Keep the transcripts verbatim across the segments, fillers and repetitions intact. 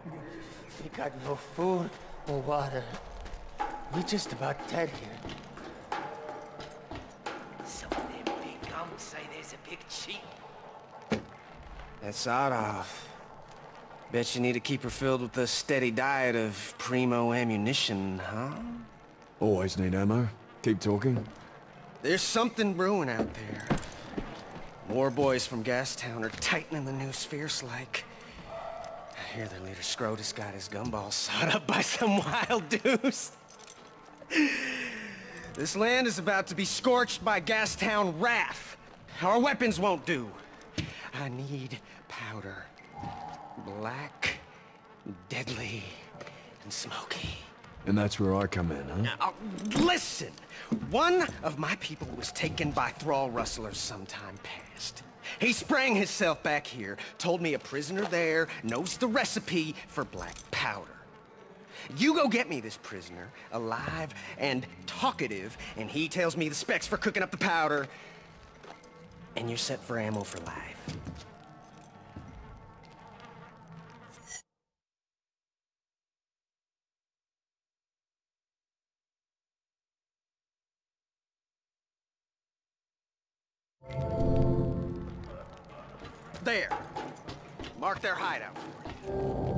We got no food or water. We just about dead here. Some of them big gums say there's a big cheat. That's Adolf. Bet you need to keep her filled with a steady diet of primo ammunition, huh? Always need ammo. Keep talking. There's something brewing out there. War boys from Gastown are tightening the noose fierce-like. I hear their leader Scrotus got his gumball sawed up by some wild deuce. This land is about to be scorched by Gastown wrath. Our weapons won't do. I need powder. Black, deadly, and smoky. And that's where I come in, huh? Now, listen! One of my people was taken by thrall rustlers sometime past. He sprang himself back here, told me a prisoner there knows the recipe for black powder. You go get me this prisoner, alive and talkative, and he tells me the specs for cooking up the powder, and you're set for ammo for life. There. Mark their hideout for you.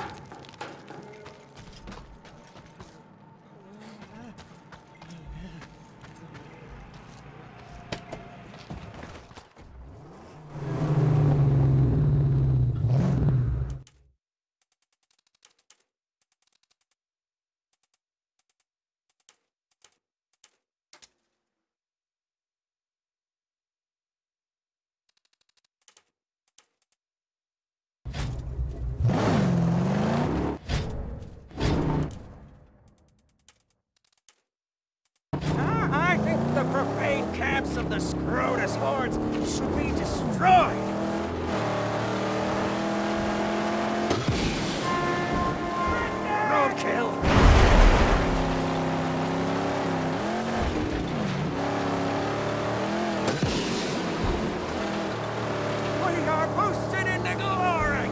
The profane camps of the Scrotus hordes should be destroyed! Roadkill! We are boosted into glory!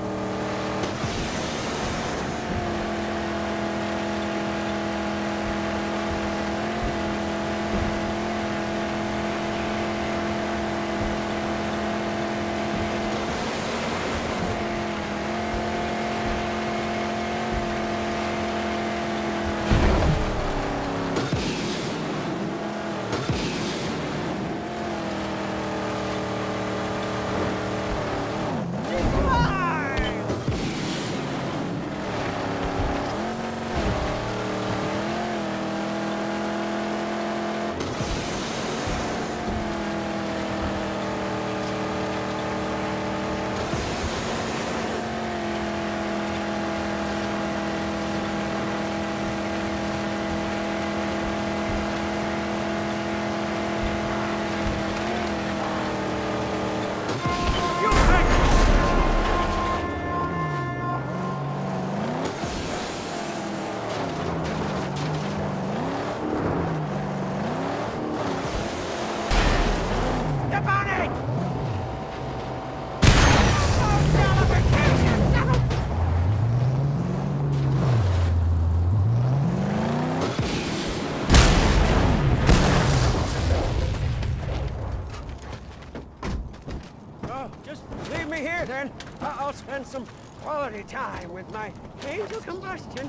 Then I'll spend some quality time with my angel combustion.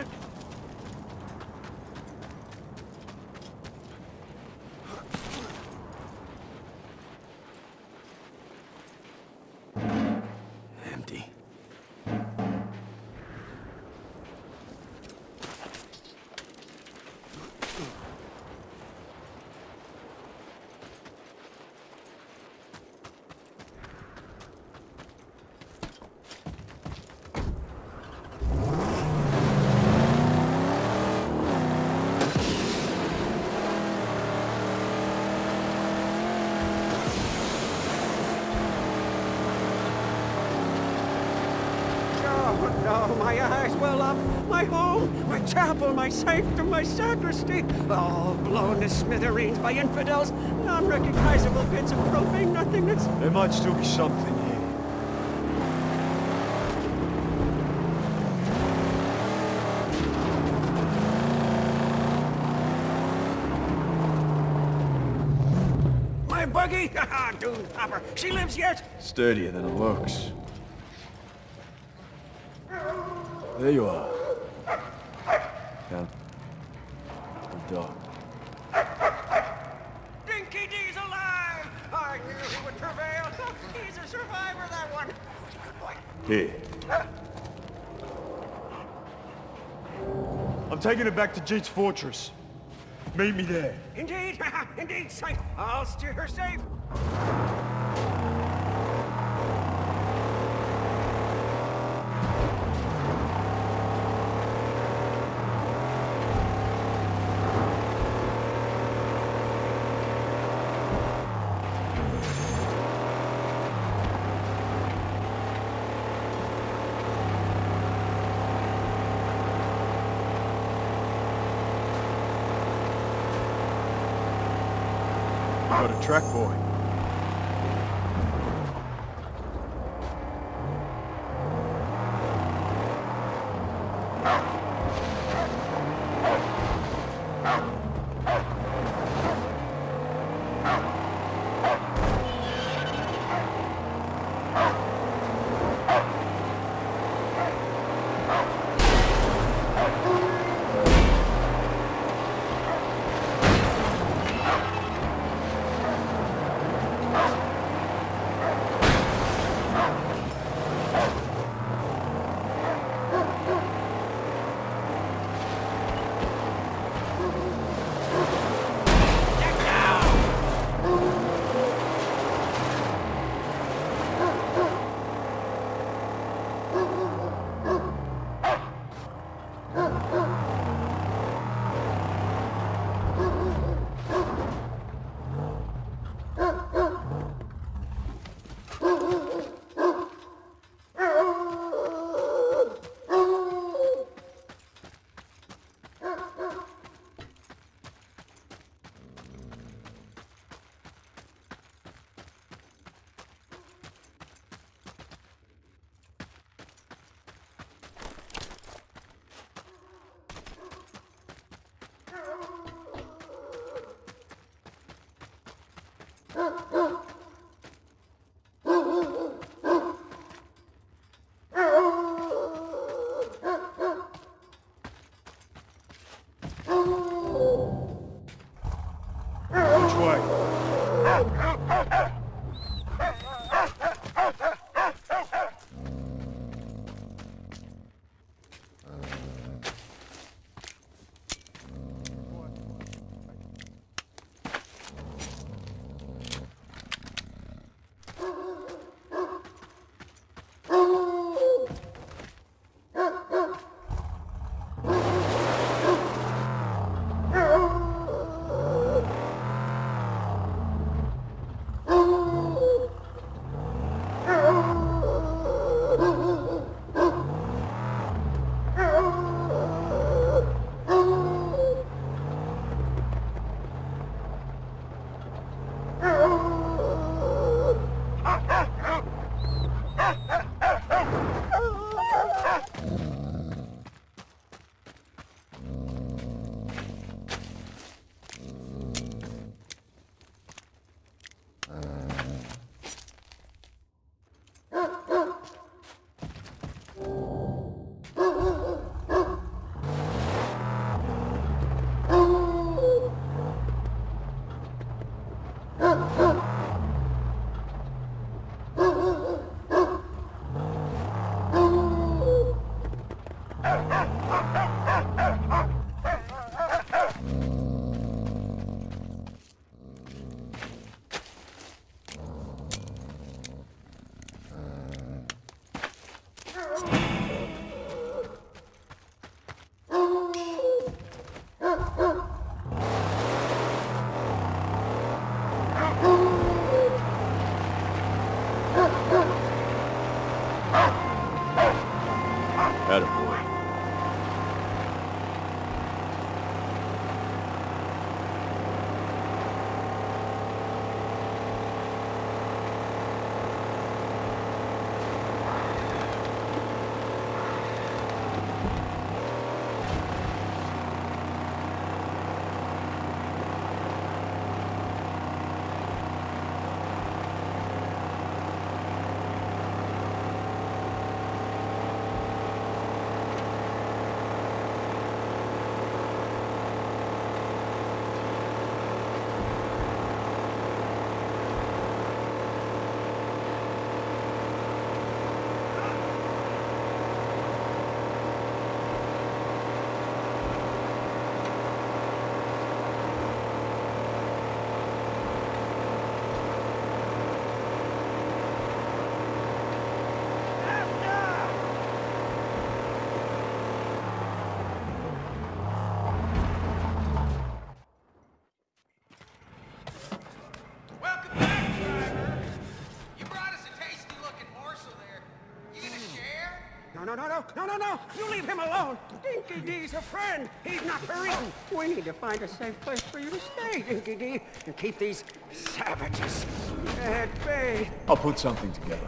Empty. Oh, my eyes well up, my home, my chapel, my sanctum, my sacristy, all blown to smithereens by infidels, non-recognizable bits of profane nothingness. There might still be something here. and buggy? Haha, Dune Popper. She lives yet? Sturdier than it looks. There you are. Now, the dog. Dinky D's alive! I knew he would prevail. He's a survivor, that one. Good boy. Here. I'm taking it back to Jeet's fortress. Meet me there. Indeed, indeed, son. I'll steer her safe. Got a track boy. Which way? Attaboy. No, no, no! You leave him alone! Dinky D's a friend! He's not for eating! We need to find a safe place for you to stay, Dinky D, and keep these savages at bay. I'll put something together.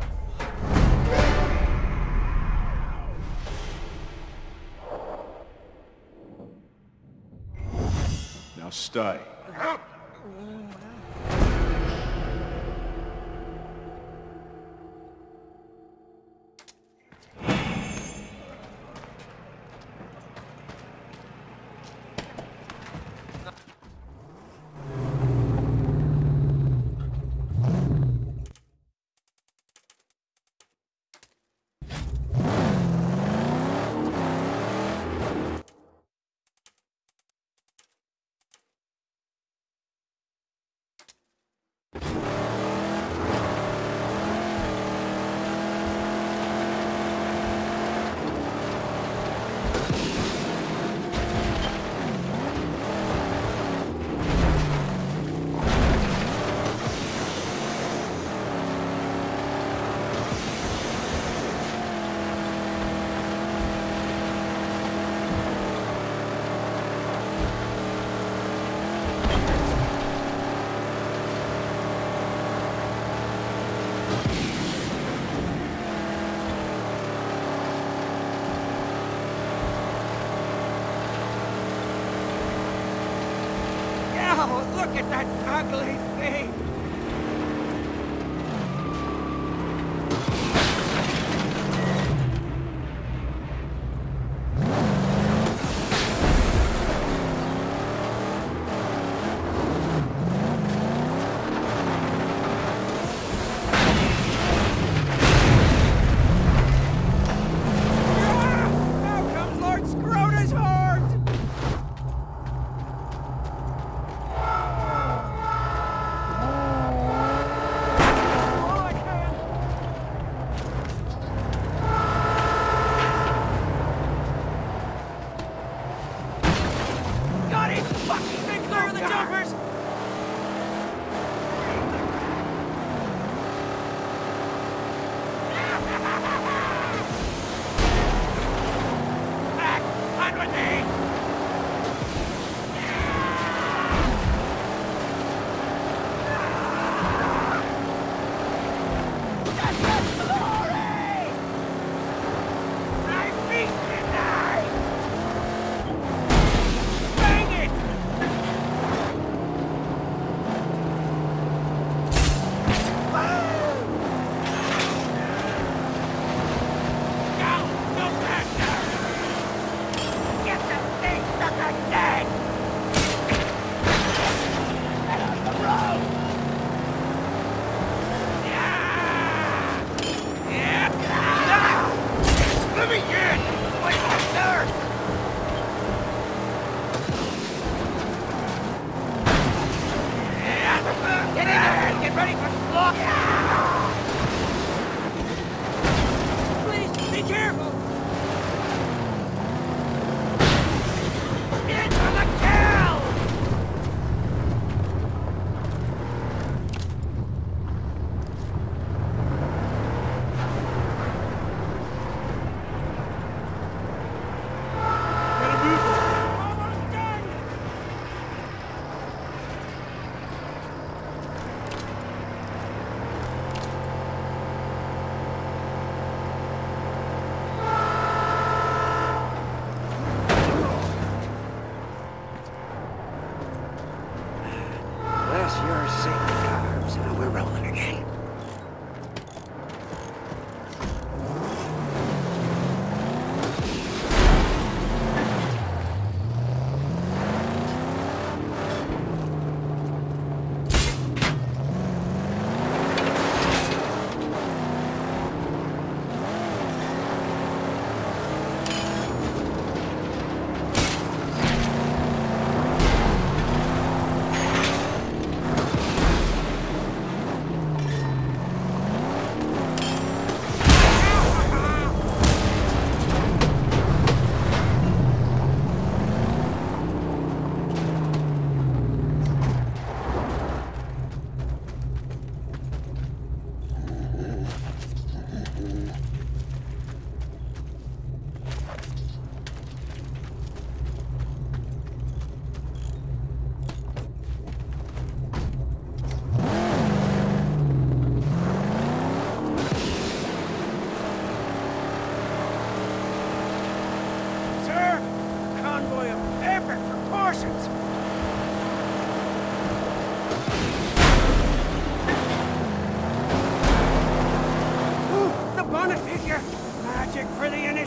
Now stay. Oh, look at that ugly thing!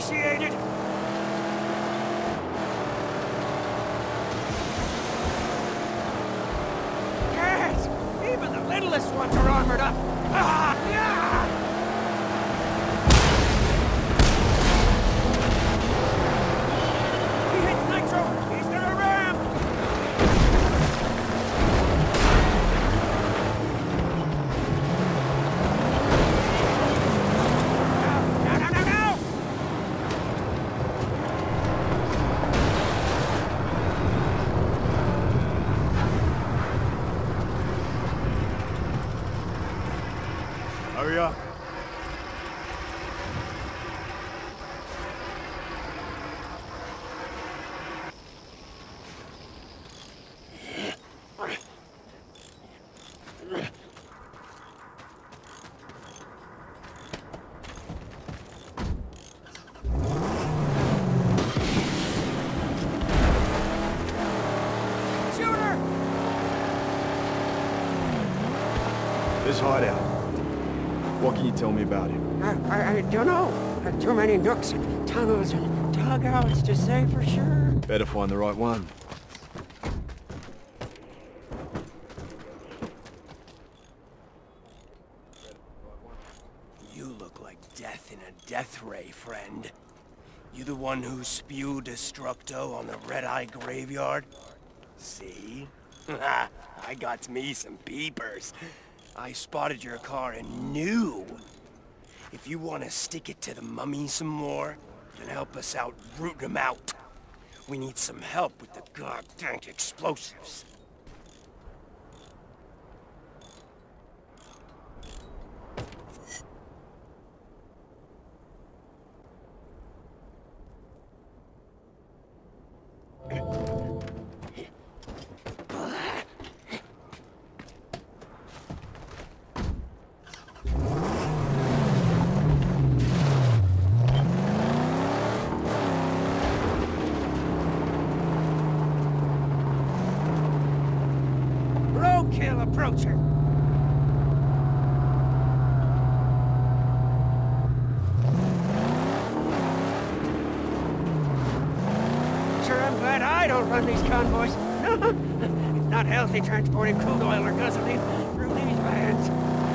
emaciated. Yes! Even the littlest ones are armored up. Ah, yeah! He hits Nitro! He's gonna ram! No, no, no, no! Hurry up. Shooter! This hideout. What can you tell me about it? I, I, I don't know. Uh, too many nooks and tunnels and dugouts to say for sure. Better find the right one. You look like death in a death ray, friend. You the one who spewed Destructo on the Red Eye Graveyard? See? I got me some peepers. I spotted your car and knew. If you want to stick it to the mummy some more, then help us out rooting them out. We need some help with the goddamn explosives. Roadkill approaching. Sure, I'm glad I don't run these convoys. It's not healthy transporting crude oil or gasoline through these vans.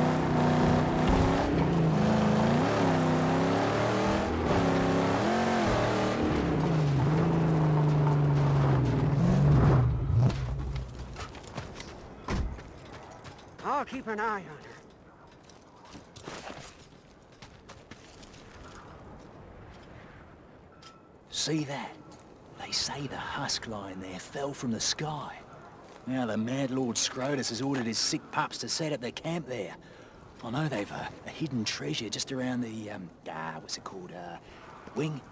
I'll keep an eye on her. See that? They say the husk line there fell from the sky. Now the Mad Lord Scrotus has ordered his sick pups to set up their camp there. I know they've a, a hidden treasure just around the, um, ah, what's it called, uh, wing?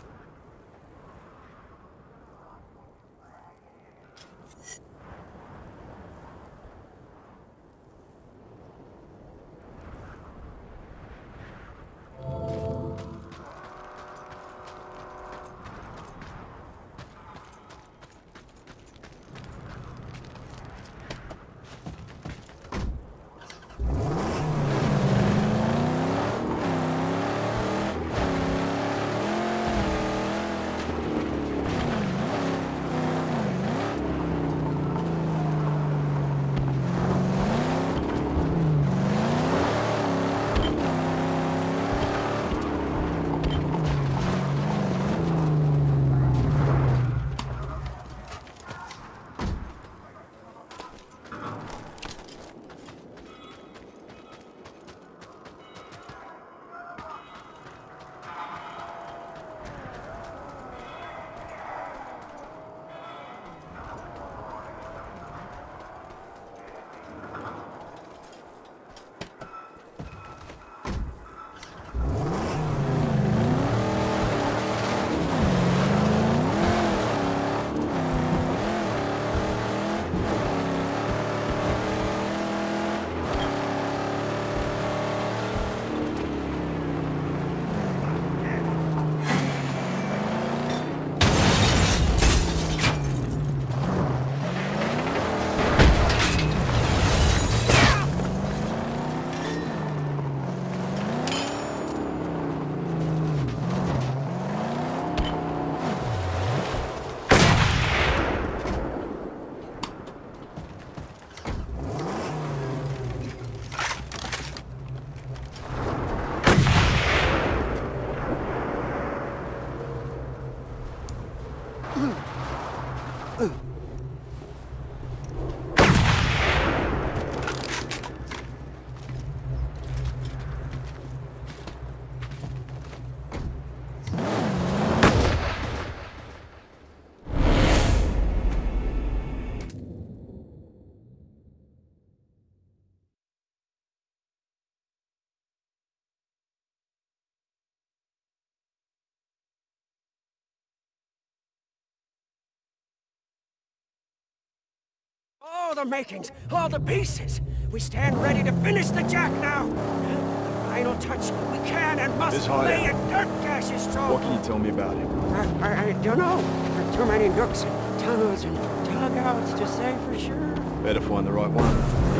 All the makings, all the pieces. We stand ready to finish the jack now. The final touch. We can and must This lay hideout. a dirt gash is strong. What can you tell me about it? I, I, I don't know. There are too many nooks and tunnels and dugouts to say for sure. Better find the right one.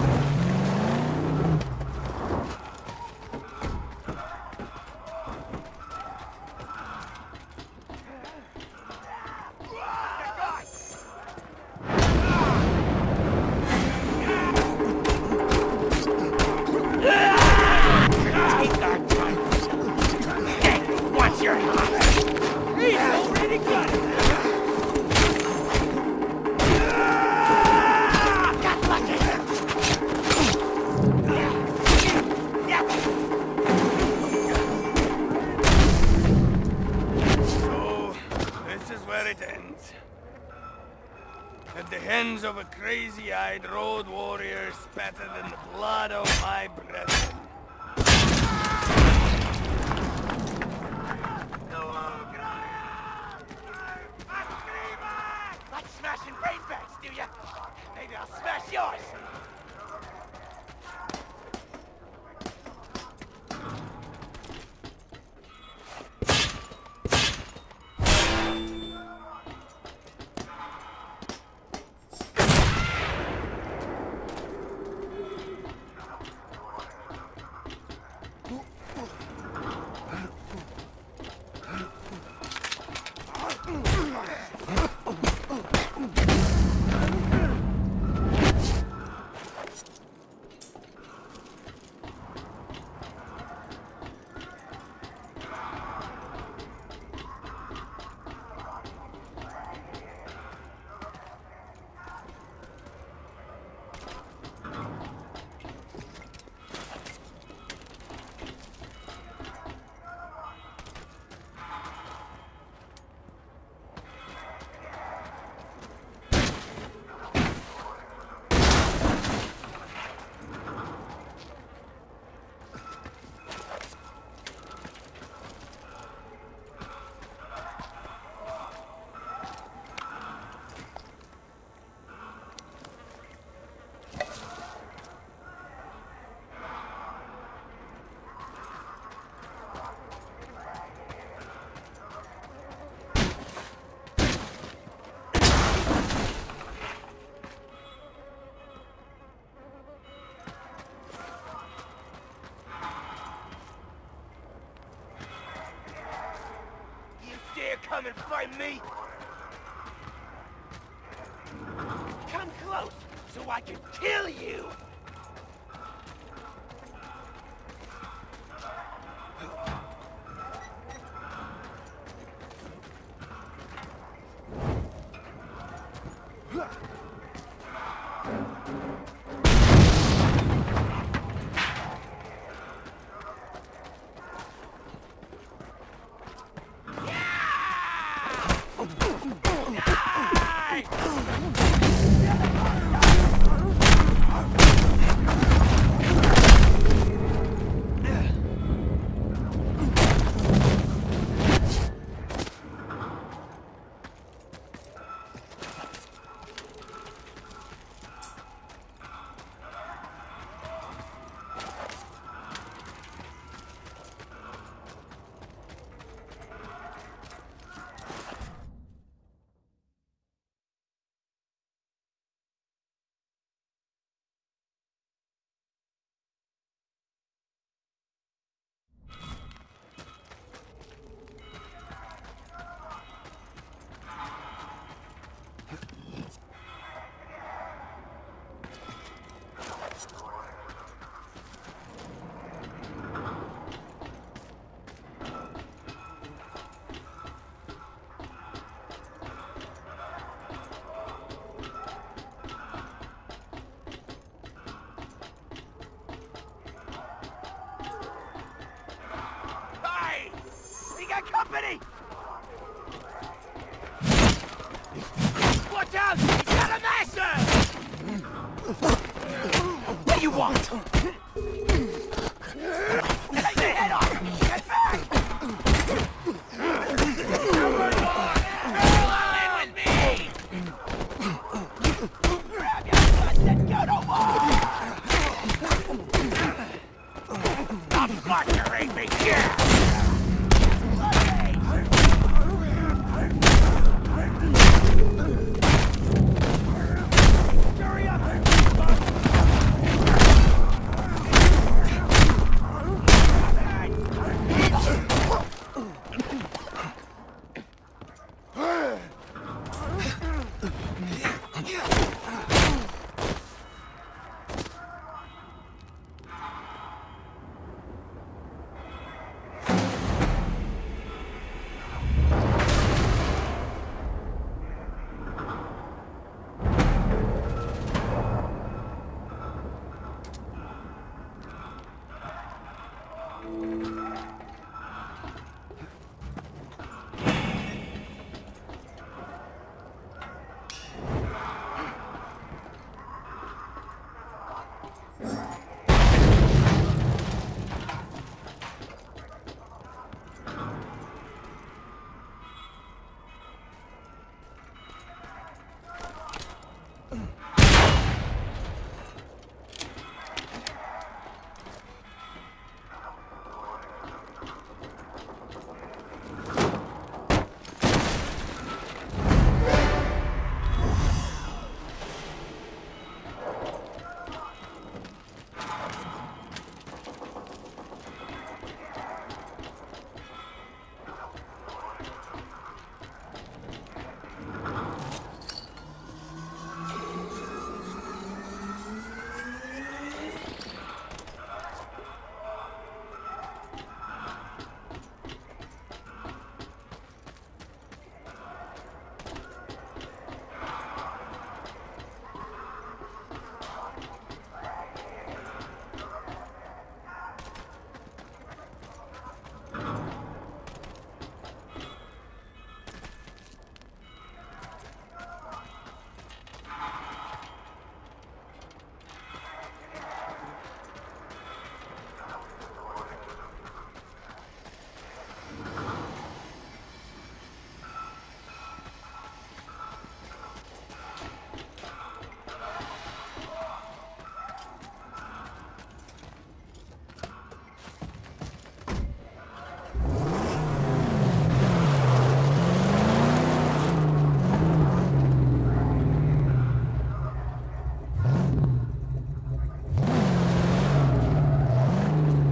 At the hands of a crazy-eyed road warrior spattered in the blood of my brethren. Like smashing rain bags, do ya? Maybe I'll smash yours. Come and find me! Come close so I can kill you! What do you want? Take the head off! Get back! Grab your guns and go to war! I'm torturing me here! Hurry up!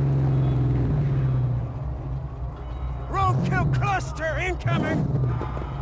Cluster incoming!